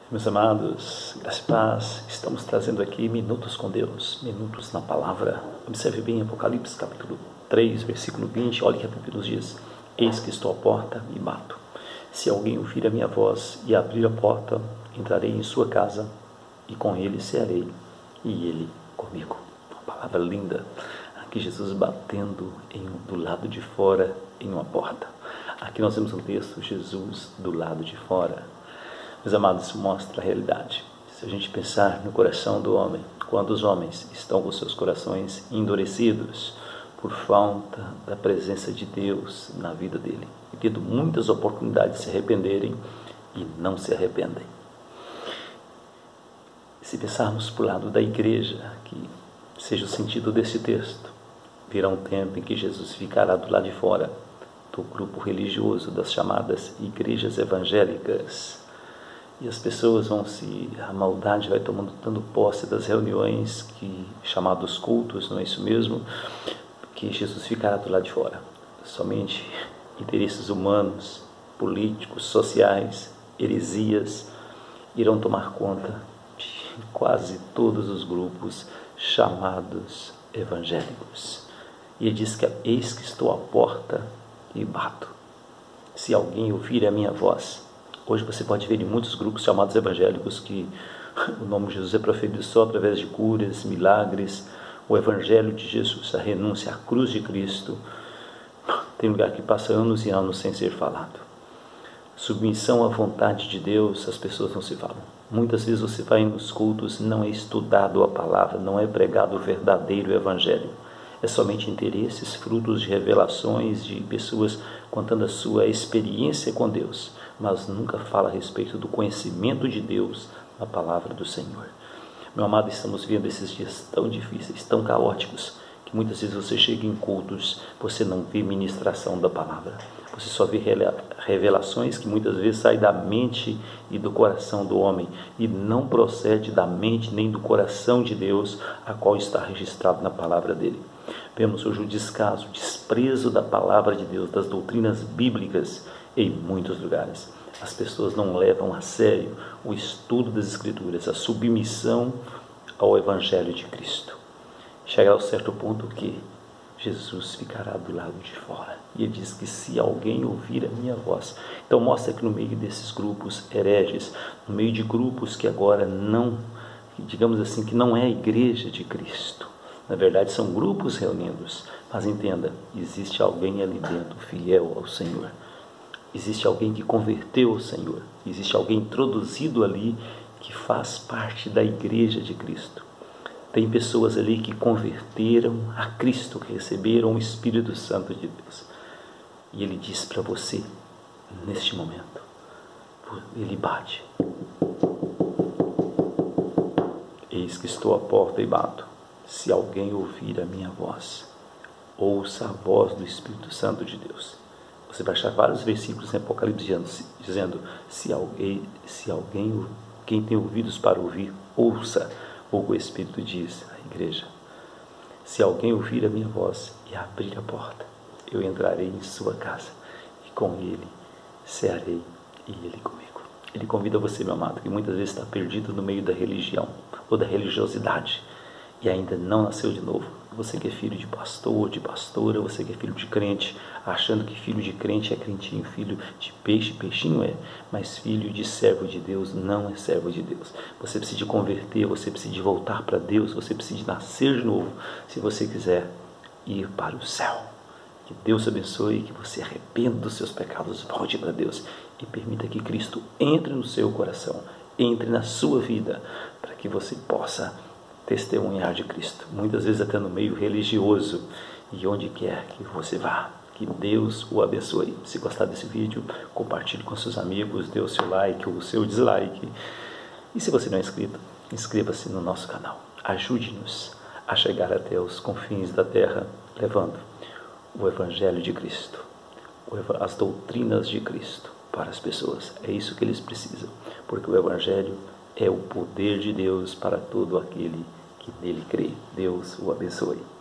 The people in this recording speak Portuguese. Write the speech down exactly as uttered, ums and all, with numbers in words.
Meus amados, graça e paz, estamos trazendo aqui minutos com Deus, minutos na palavra. Observe bem Apocalipse capítulo três, versículo vinte, olha que a Bíblia nos diz: eis que estou à porta e bato. Se alguém ouvir a minha voz e abrir a porta, entrarei em sua casa e com ele cearei e ele comigo. Uma palavra linda, aqui Jesus batendo em, do lado de fora em uma porta. Aqui nós temos um texto, Jesus do lado de fora. Meus amados, isso mostra a realidade. Se a gente pensar no coração do homem, quando os homens estão com seus corações endurecidos por falta da presença de Deus na vida dele, e tendo muitas oportunidades de se arrependerem e não se arrependem. Se pensarmos para o lado da igreja, que seja o sentido desse texto, virá um tempo em que Jesus ficará do lado de fora do grupo religioso das chamadas igrejas evangélicas. E as pessoas vão se, a maldade vai tomando dando posse das reuniões, que, chamados cultos, não é isso mesmo? Que Jesus ficará do lado de fora. Somente interesses humanos, políticos, sociais, heresias, irão tomar conta de quase todos os grupos chamados evangélicos. E ele diz que eis que estou à porta e bato. Se alguém ouvir a minha voz. Hoje você pode ver em muitos grupos chamados evangélicos que o nome de Jesus é proferido só através de curas, milagres, o evangelho de Jesus, a renúncia à cruz de Cristo. Tem lugar que passa anos e anos sem ser falado. Submissão à vontade de Deus, as pessoas não se falam. Muitas vezes você vai nos cultos, não é estudado a palavra, não é pregado o verdadeiro evangelho. É somente interesses, frutos de revelações de pessoas contando a sua experiência com Deus, mas nunca fala a respeito do conhecimento de Deus na palavra do Senhor. Meu amado, estamos vivendo esses dias tão difíceis, tão caóticos, que muitas vezes você chega em cultos, você não vê ministração da palavra, você só vê revelações que muitas vezes saem da mente e do coração do homem, e não procede da mente nem do coração de Deus, a qual está registrado na palavra dele. Vemos hoje o descaso, o desprezo da palavra de Deus, das doutrinas bíblicas em muitos lugares. As pessoas não levam a sério o estudo das Escrituras, a submissão ao Evangelho de Cristo. Chegará ao certo ponto que Jesus ficará do lado de fora. E ele diz que se alguém ouvir a minha voz. Então mostra que no meio desses grupos hereges, no meio de grupos que agora não, digamos assim, que não é a igreja de Cristo. Na verdade são grupos reunidos, mas entenda, existe alguém ali dentro fiel ao Senhor. Existe alguém que converteu ao Senhor. Existe alguém introduzido ali que faz parte da igreja de Cristo. Tem pessoas ali que converteram a Cristo, que receberam o Espírito Santo de Deus. E ele diz para você, neste momento, ele bate. Eis que estou à porta e bato. Se alguém ouvir a minha voz, ouça a voz do Espírito Santo de Deus. Você vai achar vários versículos em Apocalipse dizendo, se alguém, se alguém, quem tem ouvidos para ouvir, ouça o que o Espírito diz à igreja. Se alguém ouvir a minha voz e abrir a porta, eu entrarei em sua casa e com ele cearei e ele comigo. Ele convida você, meu amado, que muitas vezes está perdido no meio da religião ou da religiosidade e ainda não nasceu de novo. Você que é filho de pastor, de pastora, você que é filho de crente, achando que filho de crente é crentinho, filho de peixe, peixinho é, mas filho de servo de Deus não é servo de Deus. Você precisa de converter, você precisa de voltar para Deus, você precisa de nascer de novo, se você quiser ir para o céu. Que Deus abençoe, que você arrependa dos seus pecados, volte para Deus e permita que Cristo entre no seu coração, entre na sua vida, para que você possa testemunhar de Cristo, muitas vezes até no meio religioso e onde quer que você vá. Que Deus o abençoe. Se gostar desse vídeo, compartilhe com seus amigos, dê o seu like ou o seu dislike. E se você não é inscrito, inscreva-se no nosso canal. Ajude-nos a chegar até os confins da terra, levando o Evangelho de Cristo, as doutrinas de Cristo para as pessoas. É isso que eles precisam, porque o Evangelho é o poder de Deus para todo aquele que nele crê. Deus o abençoe.